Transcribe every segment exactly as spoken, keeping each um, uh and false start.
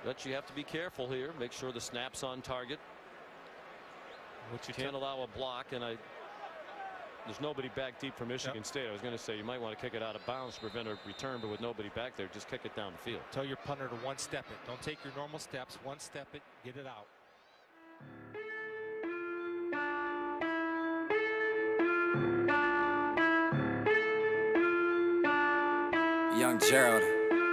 But you have to be careful here. Make sure the snap's on target. What you can't allow a block, and I there's nobody back deep for Michigan yep. State. I was going to say you might want to kick it out of bounds to prevent a return, but with nobody back there, just kick it down the field. Tell your punter to one step it. Don't take your normal steps. One step it. Get it out. Young Gerald.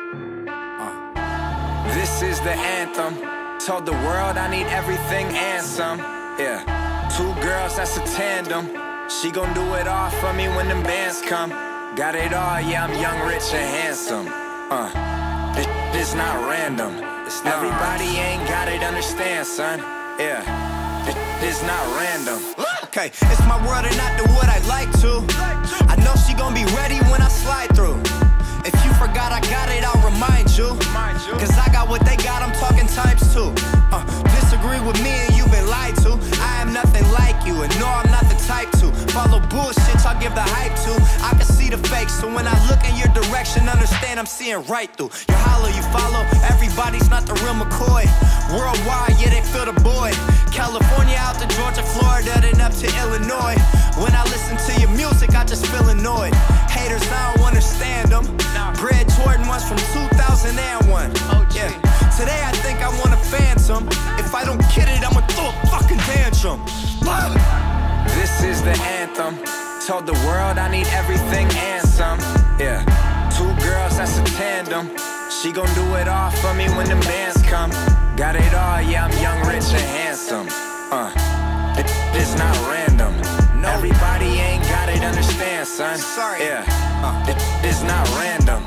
Uh. This is the anthem. Told the world I need everything and some. Yeah. Two girls, that's a tandem. She gon' do it all for me when them bands come. Got it all, yeah, I'm young, rich, and handsome. Uh. This, this not random. It's not Everybody ain't got it, understand, son. Yeah. This, this not random. Okay, it's my world and I do what I like to. I know she gon' be ready when I slide through. If you forgot I got it, I'll remind you. Cause I got what they got, I'm talking times two. Uh, disagree with me and you've been lied to. I am nothing like you, and no, I'm not the type to follow bullshit, I'll give the hype to. I can see the fake, so when I look in your direction, understand I'm seeing right through. You hollow, you follow, everybody's not the real McCoy. Worldwide, yeah, they feel the boy. California out to Georgia, Florida, then up to Illinois. When I listen to your music, I just feel annoyed. Haters, I don't understand them. Bred Jordan ones from two thousand one. Oh yeah. Today I think I want a phantom. If I don't get it, I'ma throw a fucking tantrum. This is the anthem. Told the world I need everything and some. Yeah. Two girls, that's a tandem. She gon' do it all for me when the bands come. Got it all, yeah, I'm young, rich, and handsome. Uh, this not random. No. Everybody ain't got it, understand, son. Sorry. Yeah. Uh, this not random.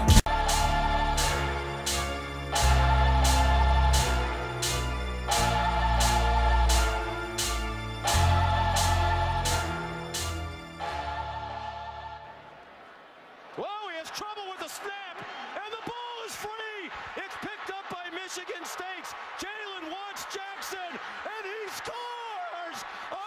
Whoa, he has trouble with the snap, and the ball is free. It's picked up by Michigan State's Jalen Watts Jackson, and he scores!